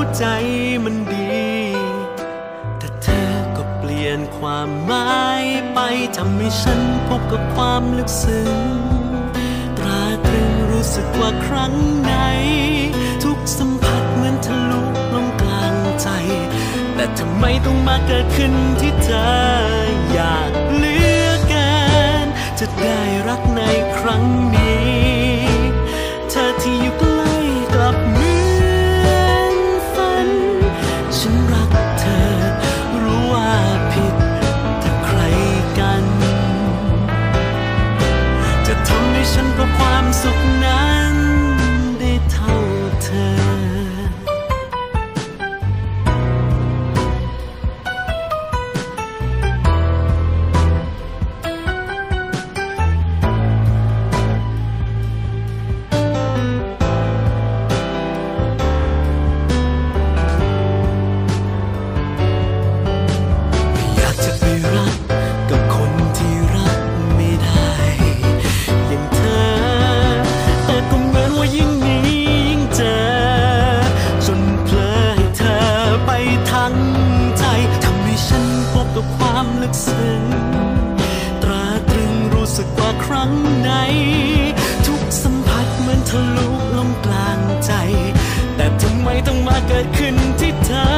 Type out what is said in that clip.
ใจมันดีแต่เธอก็เปลี่ยนความหมายไปทำให้ฉันพบกับความลึกซึ้งตราตรึงรู้สึกว่าครั้งไหนทุกสัมผัสเหมือนทะลุลงกลางใจแต่ทำไมต้องมาเกิดขึ้นที่เธออยากเหลือเกินจะได้รักในครั้งนี้เธอที่อยู่ใกล้กลับเหมือนฝันฉันรักเธอรู้ว่าผิดแต่ใครกันจะทำให้ฉันพบความสุขนั้นได้เท่าเธอลึกซึ้งตราตรึงรู้สึกว่าครั้งไหนทุกสัมผัสเหมือนทะลุลงกลางใจแต่ทำไมต้องมาเกิดขึ้นที่เธอ